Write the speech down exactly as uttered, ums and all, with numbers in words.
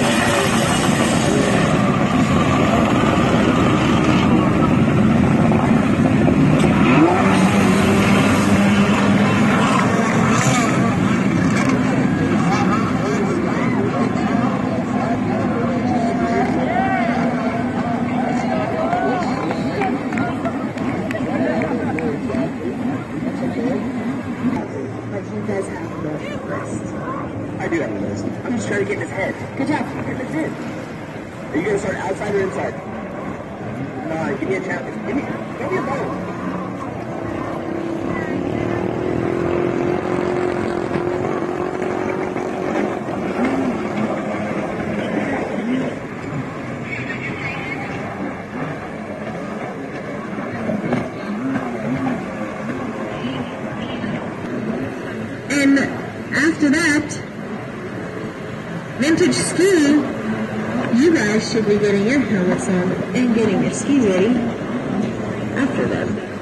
I do have a list. I'm just trying to get in his head. Good job. That's it. Are you going to start outside or inside? No, give me a challenge. Give me, give me a bone. And after that, vintage ski, you guys should be getting your helmets on and getting your skis ready after that.